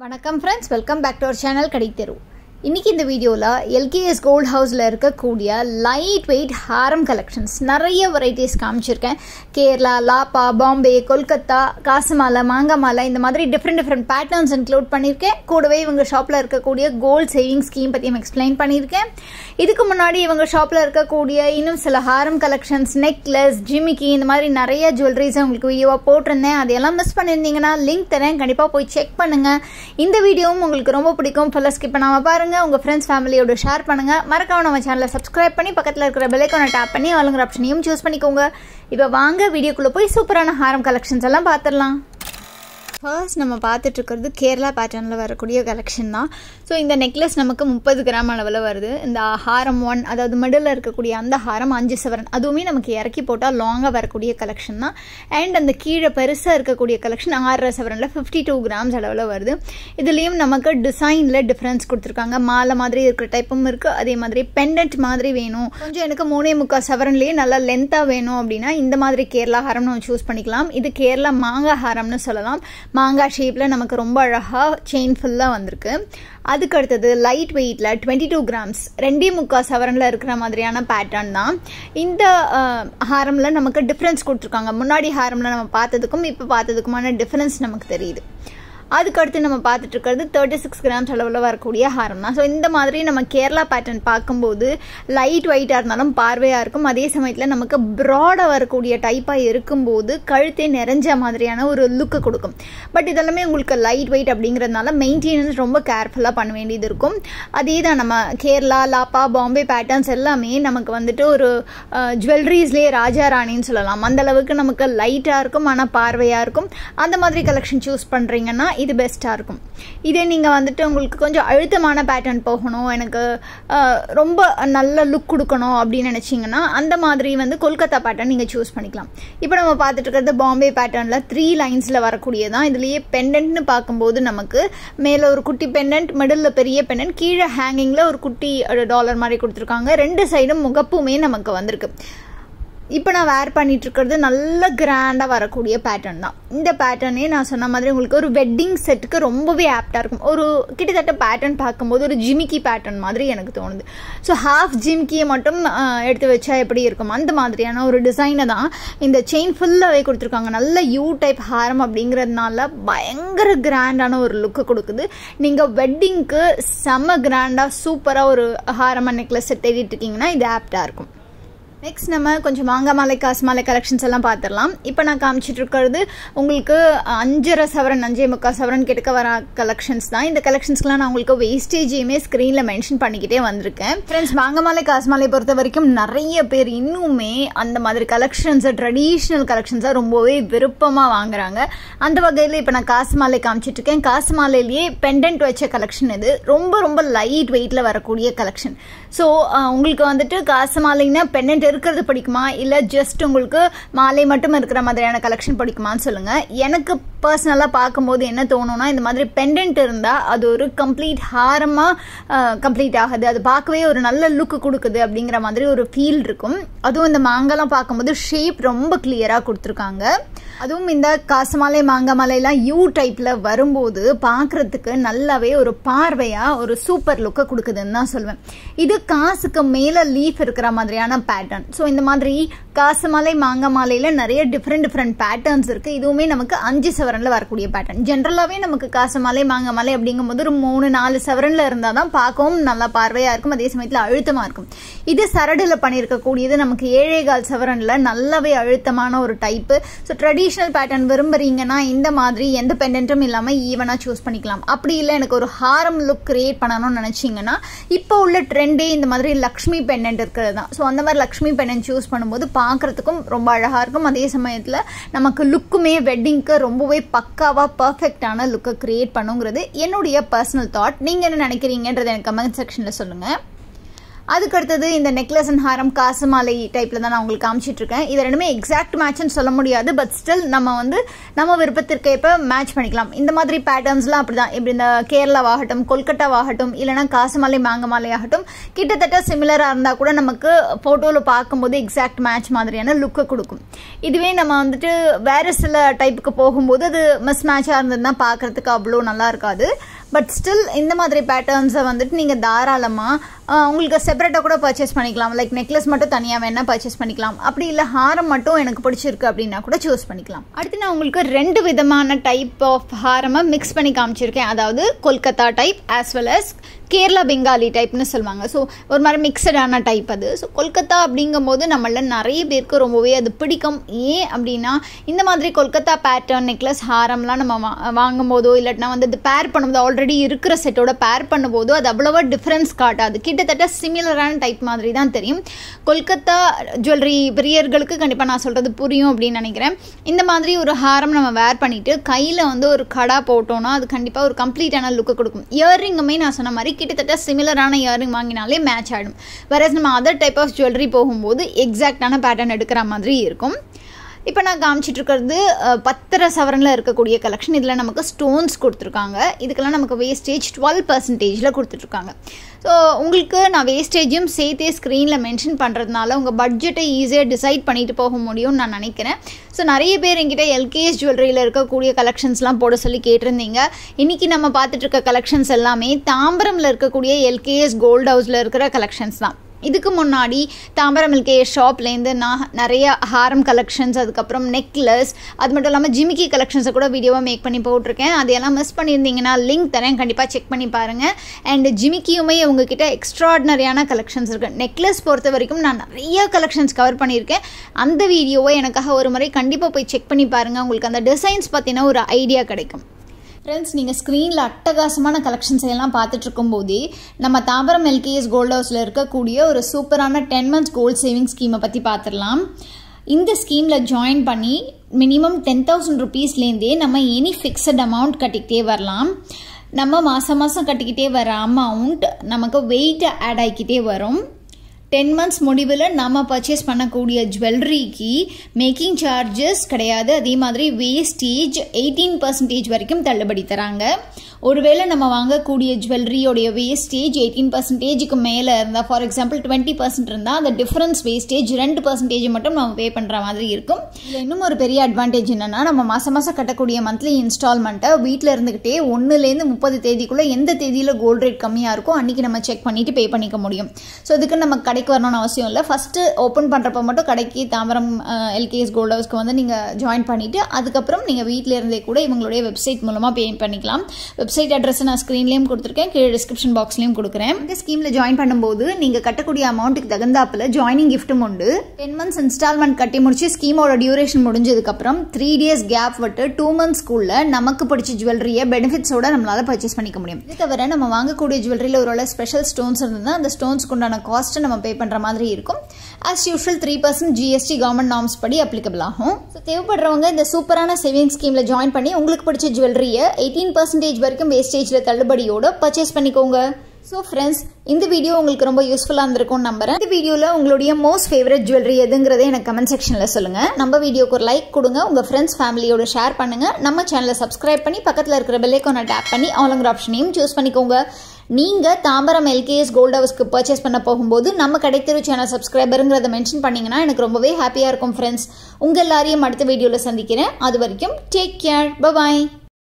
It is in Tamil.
வணக்கம் friends, welcome back to our channel கடை தெரு. இன்றைக்கி இந்த வீடியோவில் எல்கேஎஸ் கோல்ட் ஹவுஸில் இருக்கக்கூடிய லைட் வெயிட் ஹாரம் கலெக்ஷன்ஸ் நிறைய வெரைட்டிஸ் காமிச்சிருக்கேன். கேரளா, லாப்பா, பாம்பே, கொல்கத்தா, காசு மாலை, மாங்காய் மாலை, இந்த மாதிரி டிஃப்ரெண்ட் பேட்டர்ன்ஸ் இன்க்ளூட் பண்ணியிருக்கேன். கூடவே இவங்க ஷாப்பில் இருக்கக்கூடிய கோல்ட் சேவிங் ஸ்கீம் பற்றியும் எக்ஸ்பிளைன் பண்ணியிருக்கேன். இதுக்கு முன்னாடி இவங்க ஷாப்பில் இருக்கக்கூடிய இன்னும் சில ஹாரம் கலெக்ஷன்ஸ், நெக்லஸ், ஜிமிக்கி, இந்த மாதிரி நிறைய ஜுவல்லரிஸை உங்களுக்கு வீடியோவாக போட்டிருந்தேன். அதையெல்லாம் மிஸ் பண்ணியிருந்தீங்கன்னா லிங்க் தரேன், கண்டிப்பாக போய் செக் பண்ணுங்கள். இந்த வீடியோவும் உங்களுக்கு ரொம்ப பிடிக்கும், ஃபுல்லாக ஸ்கிப் பண்ணாமல் பாருங்கள். உங்க ஃப்ரெண்ட்ஸ் ஃபேமிலியோட ஷேர் பண்ணுங்க. மறக்காம நம்ம சேனலை சப்ஸ்கிரைப் பண்ணி பக்கத்தில் இருக்கிற பெல் ஐகானை டேப் பண்ணி ஆளுங்கிற ஆப்ஷனையும் சூஸ் பண்ணிக்கோங்க. இப்போ வாங்க வீடியோக்குள்ள போய் சூப்பரான ஹாரம் கலெக்ஷன்ஸ் எல்லாம் பார்த்துடலாம். ஃபர்ஸ்ட் நம்ம பார்த்துட்டு இருக்கிறது கேரளா பேட்டர்னில் வரக்கூடிய கலெக்ஷன் தான். ஸோ இந்த நெக்லஸ் நமக்கு 30 கிராம் அளவில் வருது. இந்த ஹாரம் 1, அதாவது மிடில் இருக்கக்கூடிய அந்த ஹாரம் 5 சவரன், அதுவுமே நமக்கு இறக்கி போட்டால் லாங்காக வரக்கூடிய கலெக்ஷன் தான். அண்ட் அந்த கீழே பெருசாக இருக்கக்கூடிய கலெக்ஷன் 6 சவரனில் 52 கிராம்ஸ் அளவில் வருது. இதுலேயும் நமக்கு டிசைனில் டிஃப்ரென்ஸ் கொடுத்துருக்காங்க. மாலை மாதிரி இருக்கிற டைப்பும் இருக்குது, அதே மாதிரி பெண்டன்ட் மாதிரி வேணும், கொஞ்சம் எனக்கு 3.25 சவரன்லேயே நல்லா லென்த்தாக வேணும் அப்படின்னா இந்த மாதிரி கேரளா ஹாரம் நம்ம சூஸ் பண்ணிக்கலாம். இது கேரளா மாங்காய் ஹாரம்னு சொல்லலாம். மாங்காய் ஷேப்பில் நமக்கு ரொம்ப அழகாக செயின் ஃபுல்லாக வந்திருக்கு. அதுக்கு அடுத்தது லைட் வெயிட்டில் 22 கிராம்ஸ் 2.25 சவரனில் இருக்கிற மாதிரியான பேட்டர்ன் தான். இந்த ஹாரமில் நமக்கு டிஃப்ரென்ஸ் கொடுத்துருக்காங்க. முன்னாடி ஹாரமில் நம்ம பார்த்ததுக்கும் இப்போ பார்த்ததுக்குமான டிஃப்ரென்ஸ் நமக்கு தெரியுது. அதுக்கடுத்து நம்ம பார்த்துட்டு இருக்கிறது 36 கிராம்ஸ் அளவில் வரக்கூடிய ஹாரம் தான். ஸோ இந்த மாதிரி நம்ம கேரளா பேட்டர்ன் பார்க்கும்போது லைட் வெயிட்டாக இருந்தாலும் பார்வையாக இருக்கும். அதே சமயத்தில் நமக்கு ப்ராடாக வரக்கூடிய டைப்பாக இருக்கும்போது கழுத்தே நிறைஞ்ச மாதிரியான ஒரு லுக்கு கொடுக்கும். பட் இதெல்லாமே உங்களுக்கு லைட் வெயிட் அப்படிங்கிறதுனால மெயின்டெனன்ஸ் ரொம்ப கேர்ஃபுல்லாக பண்ண வேண்டியது இருக்கும். அதே தான் நம்ம கேரளா, லாப்பா, பாம்பே பேட்டர்ன்ஸ் எல்லாமே நமக்கு வந்துட்டு ஒரு ஜுவல்லரிஸ்லேயே ராஜா ராணின்னு சொல்லலாம். அந்தளவுக்கு நமக்கு லைட்டாக இருக்கும், ஆனால் பார்வையாக இருக்கும். அந்த மாதிரி கலெக்ஷன் சூஸ் பண்ணுறீங்கன்னா இது பெஸ்ட்டாக இருக்கும். இதே நீங்கள் வந்துட்டு உங்களுக்கு கொஞ்சம் அழுத்தமான பேட்டர்ன் போகணும், எனக்கு ரொம்ப நல்ல லுக் கொடுக்கணும் அப்படின்னு நினச்சிங்கன்னா அந்த மாதிரி வந்து கொல்கத்தா பேட்டர்ன் நீங்கள் சூஸ் பண்ணிக்கலாம். இப்போ நம்ம பார்த்துட்டு இருக்கிறது பாம்பே பேட்டர்னில் 3 லைன்ஸில் வரக்கூடியதான். இதுலேயே பெண்டன்ட்னு பார்க்கும்போது நமக்கு மேலே ஒரு குட்டி பெண்டன்ட், மிடில் பெரிய பெண்டன்ட், கீழே ஹேங்கிங்கில் ஒரு குட்டி டாலர் மாதிரி கொடுத்துருக்காங்க. 2 சைடும் முகப்புமே நமக்கு வந்திருக்கு. இப்போ நான் வேர் பண்ணிட்டு இருக்கிறது நல்ல கிராண்டாக வரக்கூடிய பேட்டர்ன் தான். இந்த பேட்டர்னே நான் சொன்ன மாதிரி உங்களுக்கு ஒரு வெட்டிங் செட்டுக்கு ரொம்பவே ஆப்டாக இருக்கும். ஒரு கிட்டத்தட்ட பேட்டர்ன் பார்க்கும்போது ஒரு ஜிமிக்கி பேட்டர்ன் மாதிரி எனக்கு தோணுது. ஸோ ஹாஃப் ஜிமிக்கியை மட்டும் எடுத்து வச்சா எப்படி இருக்கும், அந்த மாதிரியான ஒரு டிசைனை தான் இந்த செயின் ஃபுல்லாகவே கொடுத்துருக்காங்க. நல்ல யூ டைப் ஹாரம் அப்படிங்கிறதுனால பயங்கர கிராண்டான ஒரு லுக்கு கொடுக்குது. நீங்கள் வெட்டிங்க்கு செம்ம கிராண்டாக சூப்பராக ஒரு ஹாரம் நெக்லஸ் செட் தேடிட்டு இருக்கீங்கன்னா இது ஆப்டாக இருக்கும். நெக்ஸ்ட் நம்ம கொஞ்சம் மாங்காய் மாலை, காசு மாலை கலெக்ஷன்ஸ் எல்லாம் பார்த்துடலாம். இப்போ நான் காமிச்சிட்டு இருக்கிறது உங்களுக்கு 5.5 சவரன் 5.25 சவரன் கிட்டக்க வர கலெக்ஷன்ஸ் தான். இந்த கலெக்ஷன்ஸ்க்குலாம் நான் உங்களுக்கு வேஸ்டேஜையுமே ஸ்க்ரீனில் மென்ஷன் பண்ணிக்கிட்டே வந்திருக்கேன். ஃப்ரெண்ட்ஸ், மாங்காய் மாலை, காசு மாலை பொறுத்த வரைக்கும் நிறைய பேர் இன்னுமே அந்த மாதிரி கலெக்ஷன்ஸை, ட்ரெடிஷ்னல் கலெக்ஷன்ஸாக ரொம்பவே விருப்பமாக வாங்குறாங்க. அந்த வகையில் இப்போ நான் காசு மாலை காமிச்சிட்டு இருக்கேன். காசு மாலையிலேயே பெண்டன்ட் வச்ச கலெக்ஷன் இது. ரொம்ப லைட் வெயிட்டில் வரக்கூடிய கலெக்ஷன். ஸோ உங்களுக்கு வந்துட்டு காசு மாலைன்னா பெண்டன்ட் இருக்கிறது பிடிக்குமா, இல்லை ஜஸ்ட் உங்களுக்கு மாலை மட்டும் இருக்கிற மாதிரியான கலெக்ஷன் பிடிக்குமான்னு சொல்லுங்கள். எனக்கு பர்சனலாக பார்க்கும்போது என்ன தோணும்னா, இந்த மாதிரி பெண்டன்ட் இருந்தால் அது ஒரு கம்ப்ளீட் ஹாரமாக கம்ப்ளீட் ஆகுது, அது பார்க்கவே ஒரு நல்ல லுக்கு கொடுக்குது அப்படிங்கிற மாதிரி ஒரு ஃபீல் இருக்கும். அதுவும் இந்த மாங்காய்லாம் பார்க்கும்போது ஷேப் ரொம்ப கிளியராக கொடுத்துருக்காங்க. அதுவும் இந்த காசு மாலை, மாங்காய் மாலையெல்லாம் யூ டைப்பில் வரும்போது பார்க்குறதுக்கு நல்லாவே ஒரு பார்வையாக ஒரு சூப்பர் லுக்கை கொடுக்குதுன்னு தான் சொல்லுவேன். இது காசுக்கு மேலே லீஃப் இருக்கிற மாதிரியான பேட்டர்ன். ஸோ இந்த மாதிரி காசு மாலை, மாங்காய் மாலையில் நிறைய டிஃப்ரெண்ட் பேட்டர்ன்ஸ் இருக்குது. இதுவுமே நமக்கு 5 சவரனில் வரக்கூடிய பேட்டர்ன். ஜென்ரலாகவே நமக்கு காசு மாலை, மாங்காய் மாலை அப்படிங்கும்போது ஒரு 3-4 சவரனில் இருந்தால் தான் பார்க்கவும் நல்லா பார்வையாக இருக்கும், அதே சமயத்தில் அழுத்தமாக இருக்கும். இது சரடில் பண்ணியிருக்கக்கூடியது நமக்கு 7.25 சவரனில் நல்லாவே அழுத்தமான ஒரு டைப்பு. ஸோ ட்ரெடிஷ்னல் பேட்டர்ன் விரும்புறீங்கன்னா இந்த மாதிரி எந்த பெண்டன்ட்டும் இல்லாமல் ஈவனாக சூஸ் பண்ணிக்கலாம். அப்படி இல்லை எனக்கு ஒரு ஹாரம் லுக் கிரியேட் பண்ணணும்னு நினச்சிங்கன்னா இப்போ உள்ள ட்ரெண்டே இந்த மாதிரி லக்ஷ்மி பெண்டன்ட் இருக்கிறது தான். ஸோ அந்த மாதிரி லக்ஷ்மி பெண்டன்ட் சூஸ் பண்ணும்போது பார்க்குறதுக்கும் ரொம்ப அழகாக இருக்கும். அதே சமயத்தில் நமக்கு லுக்குமே வெட்டிங்க்கு ரொம்பவே பக்காவாக பர்ஃபெக்டான லுக்கை கிரியேட் பண்ணுங்கிறது என்னுடைய பர்சனல் தாட். நீங்கள் என்ன நினைக்கிறீங்கன்றது எனக்கு கமெண்ட் செக்ஷனில் சொல்லுங்கள். அதுக்கு அடுத்தது இந்த நெக்லஸ் அண்ட் ஹாரம் காசு மாலை டைப்ல தான் நான் உங்களுக்கு காமிச்சிட்டு இருக்கேன். இது ரெண்டுமே எக்ஸாக்ட் மேட்ச்னு சொல்ல முடியாது, பட் ஸ்டில் நம்ம விருப்பத்திற்கேற்ப மேட்ச் பண்ணிக்கலாம். இந்த மாதிரி பேட்டர்ன்ஸ்லாம் அப்படிதான். இப்படி இந்த கேரளாவாகட்டும், கொல்கட்டாவாகட்டும், இல்லைன்னா காசு மாலை மாங்க மாலை ஆகட்டும், கிட்டத்தட்ட சிமிலரா இருந்தா கூட நமக்கு போட்டோல பார்க்கும்போது எக்ஸாக்ட் மேட்ச் மாதிரியான லுக்கை கொடுக்கும். இதுவே நம்ம வேற சில டைப்புக்கு போகும்போது அது மிஸ் மேட்சா இருந்ததுன்னா பார்க்கறதுக்கு அவ்வளோ நல்லா இருக்காது. பட் ஸ்டில் இந்த மாதிரி பேட்டர்ன்ஸை நீங்க தாராளமா உங்களுக்கு செப்பரேட்டா கூட பர்ச்சேஸ் பண்ணிக்கலாம். லைக் நெக்லஸ் மட்டும் தனியா வேணா பர்ச்சேஸ் பண்ணிக்கலாம். அப்படி இல்ல ஹாரம் மட்டும் எனக்கு பிடிச்சிருக்கு அப்படின்னா கூட சூஸ் பண்ணிக்கலாம். அடுத்து நான் உங்களுக்கு 2 விதமான டைப் ஆஃப் ஹாரமா மிக்ஸ் பண்ணி காமிச்சிருக்கேன். அதாவது Kolkata type as well as Kerala Bengali டைப்னு சொல்லுவாங்க. ஸோ ஒரு மாதிரி மிக்சடான டைப் அது. ஸோ கொல்கத்தா அப்படிங்கும் போது நம்மள நிறைய பேருக்கு ரொம்பவே அது பிடிக்கும். ஏன் அப்படின்னா இந்த மாதிரி கொல்கத்தா பேட்டர்ன் நெக்லஸ் ஹாரம்லாம் நம்ம வாங்கும் போதோ இல்லாட்டினா இது பேர் பண்ணும்போது ஆல்ரெடி இருக்கிற செட்டோட பேர் பண்ணும்போதோ அது அவ்வளவா டிஃப்ரென்ஸ் காட்டாது. கிட்டத்தட்ட சிமிலரான டைப் மாதிரி தான் தெரியும். கொல்கத்தா ஜுவல்லரி பிரியர்களுக்கு கண்டிப்பாக நான் சொல்றது புரியும் அப்படின்னு நினைக்கிறேன். இந்த மாதிரி ஒரு ஹாரம் நம்ம வேர் பண்ணிட்டு கையில் ஒரு கடா போட்டோம்னா அது கண்டிப்பாக ஒரு கம்ப்ளீட்டான லுக்கு கொடுக்கும். இயர்ரிங்குமே நான் சொன்ன மாதிரி கிட்டத்தட்ட சிமிலரான இயரிங் வாங்கினாலே மேட்ச் ஆகிடும். வேற நம்ம அதர் டைப் ஆஃப் ஜுவல்லரி போகும்போது எக்ஸாக்டான பேட்டர்ன் எடுக்கிற மாதிரி இருக்கும். இப்போ நான் காமிச்சிட்டு இருக்கிறது 10 சவரனில் இருக்கக்கூடிய கலெக்ஷன். இதில் நமக்கு ஸ்டோன்ஸ் கொடுத்துருக்காங்க. இதுக்கெல்லாம் நமக்கு வேஸ்டேஜ் 12% கொடுத்துட்ருக்காங்க. ஸோ உங்களுக்கு நான் வேஸ்டேஜும் சேர்த்தே ஸ்க்ரீனில் மென்ஷன் பண்ணுறதுனால உங்கள் பட்ஜெட்டை ஈஸியாக டிசைட் பண்ணிட்டு போக முடியும்னு நான் நினைக்கிறேன். ஸோ நிறைய பேர் என்கிட்ட எல்கேஎஸ் ஜுவல்லரியில் இருக்கக்கூடிய கலெக்ஷன்ஸ்லாம் போட சொல்லி கேட்டிருந்தீங்க. இன்றைக்கி நம்ம பார்த்துட்டு இருக்க கலெக்ஷன்ஸ் எல்லாமே தாம்பரமில் இருக்கக்கூடிய எல்கேஎஸ் கோல்ட் ஹவுஸில் இருக்கிற கலெக்ஷன்ஸ் தான். இதுக்கு முன்னாடி தாம்பரம் எல்கேஎஸ் ஷாப்லேருந்து நான் நிறைய ஹாரம் கலெக்ஷன்ஸ், அதுக்கப்புறம் நெக்லஸ், அது மட்டும் இல்லாமல் ஜிமிக்கி கலெக்ஷன்ஸை கூட வீடியோவாக மேக் பண்ணி போட்டிருக்கேன். அதையெல்லாம் மிஸ் பண்ணியிருந்தீங்கன்னா லிங்க் தரேன், கண்டிப்பாக செக் பண்ணி பாருங்கள். அண்ட் ஜிமிக்கியுமே உங்ககிட்ட எக்ஸ்ட்ராடினரியான கலெக்ஷன்ஸ் இருக்குது. நெக்லஸ் பொறுத்த வரைக்கும் நான் நிறைய கலெக்ஷன்ஸ் கவர் பண்ணியிருக்கேன். அந்த வீடியோவை எனக்காக ஒரு முறை கண்டிப்பாக போய் செக் பண்ணி பாருங்கள். உங்களுக்கு அந்த டிசைன்ஸ் பற்றின ஒரு ஐடியா கிடைக்கும். ஃப்ரெண்ட்ஸ், நீங்கள் ஸ்க்ரீனில் அட்டகாசமான கலெக்ஷன்ஸ் எல்லாம் பார்த்துட்டு இருக்கும்போதே நம்ம தாம்பரம் எல்கேஎஸ் கோல்ட் ஹவுஸில் இருக்கக்கூடிய ஒரு சூப்பரான 10 months கோல்ட் சேவிங் ஸ்கீமை பற்றி பார்த்துடலாம். இந்த ஸ்கீமில் ஜாயின் பண்ணி மினிமம் 10,000 rupeesலேருந்தே நம்ம எனி ஃபிக்ஸட் அமௌண்ட் கட்டிக்கிட்டே வரலாம். நம்ம மாதம் கட்டிக்கிட்டே வர அமௌண்ட் நமக்கு வெயிட் ஆட் ஆகிக்கிட்டே வரும். 10 months முடிவில் நம்ம பர்ச்சேஸ் பண்ணக்கூடிய ஜுவல்லரிக்கு மேக்கிங் சார்ஜஸ் கிடையாது. அதே மாதிரி வேஸ்டேஜ் 18% வரைக்கும் தள்ளுபடி தராங்க. ஒருவேளை நம்ம வாங்கக்கூடிய ஜுவல்லரியோடைய வேஸ்டேஜ் 18%க்கு மேலே இருந்தால், ஃபார் எக்ஸாம்பிள் 20% இருந்தால், அந்த டிஃபரன்ஸ் வேஸ்டேஜ் 2% மட்டும் நம்ம பே பண்ணுற மாதிரி இருக்கும். இதில் இன்னும் ஒரு பெரிய அட்வான்டேஜ் என்னென்னா, நம்ம மாதம் கட்டக்கூடிய மந்த்லி இன்ஸ்டால்மெண்ட்டை வீட்டில் இருந்துக்கிட்டே 1லேருந்து 30 தேதிக்குள்ளே எந்த தேதியில் கோல்டு ரேட் கம்மியாக இருக்கோ அன்றைக்கி நம்ம செக் பண்ணிவிட்டு பே பண்ணிக்க முடியும். ஸோ இதுக்கு நம்ம கடைக்கு வரணும்னு அவசியம் இல்லை. ஃபஸ்ட்டு ஓப்பன் பண்ணுறப்ப மட்டும் கடைக்கு தாம்பரம் எல்கேஎஸ் கோல்ட் ஹவுஸ்க்கு நீங்கள் ஜாயின் பண்ணிவிட்டு அதுக்கப்புறம் நீங்கள் வீட்டில் இருந்தே கூட இவங்களுடைய வெப்சைட் மூலமாக பே பண்ணிக்கலாம். வெப்சைட் அட்ரஸ் நான் ஸ்க்ரீன்லேயும் கொடுத்துருக்கேன், கீழே டிஸ்கிரிப்ஷன் பாக்ஸ்லையும் கொடுக்குறேன். இந்த ஸ்கீமில் ஜாயின் பண்ணும்போது நீங்கள் கட்டக்கூடிய அமௌண்ட்டுக்கு தகுந்தாப்பில் ஜாயினிங் கிஃப்ட்டும் உண்டு. 10 months இன்ஸ்டால்மெண்ட் கட்டி முடிச்சு ஸ்கீமோட டியூரேஷன் முடிஞ்சதுக்கப்புறம் 3 days கேப் விட்டு 2 monthsக்குள்ள நமக்கு பிடிச்ச ஜுவல்லரியை பெனிஃபிட்ஸோட நம்மளால பர்ச்சேஸ் பண்ணிக்க முடியும். இது தவிர நம்ம வாங்கக்கூடிய ஜுவல்லரியில் ஒரு ஸ்பெஷல் ஸ்டோன்ஸ் இருந்ததுன்னா அந்த ஸ்டோன்ஸ்க்கு உண்டான காஸ்ட்டை நம்ம பே பண்ணுற மாதிரி இருக்கும். As usual 3% GST government norms படி அப்ளிகபிள் ஆகும். ஸோ தேவைப்படுறவங்க இந்த சூப்பரான சேவிங் ஸ்கீமில் ஜாயின் பண்ணி உங்களுக்கு பிடிச்ச ஜுவல்லரியை 18% வரைக்கும் வேஸ்டேஜில் தள்ளுபடியோட பர்ச்சேஸ் பண்ணிக்கோங்க. ஸோ ஃப்ரெண்ட்ஸ், இந்த வீடியோ உங்களுக்கு ரொம்ப யூஸ்ஃபுல்லாக இருந்திருக்கும்னு நம்புறேன். இந்த வீடியோவில் உங்களுடைய மோஸ்ட் ஃபேவரட் ஜுவல்லரி எதுங்கிறதே எனக்கு கமெண்ட் செக்ஷனில் சொல்லுங்கள். நம்ம வீடியோக்கு ஒரு லைக் கொடுங்க, உங்கள் ஃப்ரெண்ட்ஸ் ஃபேமிலியோட ஷேர் பண்ணுங்கள். நம்ம சேனலை சப்ஸ்கிரைப் பண்ணி பக்கத்தில் இருக்கிற பெல் ஐகானை டேப் பண்ணி ஆளுங்கிற ஆப்ஷனையும் சூஸ் பண்ணிக்கோங்க. நீங்கள் தாம்பரம் எல்கேஎஸ் கோல்ட் ஹவுஸ்க்கு பர்ச்சேஸ் பண்ண போகும்போது நம்ம கடைத்தெரு சேனல் சப்ஸ்கிரைபருங்கிறத மென்ஷன் பண்ணிங்கன்னா எனக்கு ரொம்பவே ஹாப்பியாக இருக்கும். ஃப்ரெண்ட்ஸ், உங்கள் எல்லாரையும் அடுத்த வீடியோவில் சந்திக்கிறேன். அது வரைக்கும் டேக் கேர், பை.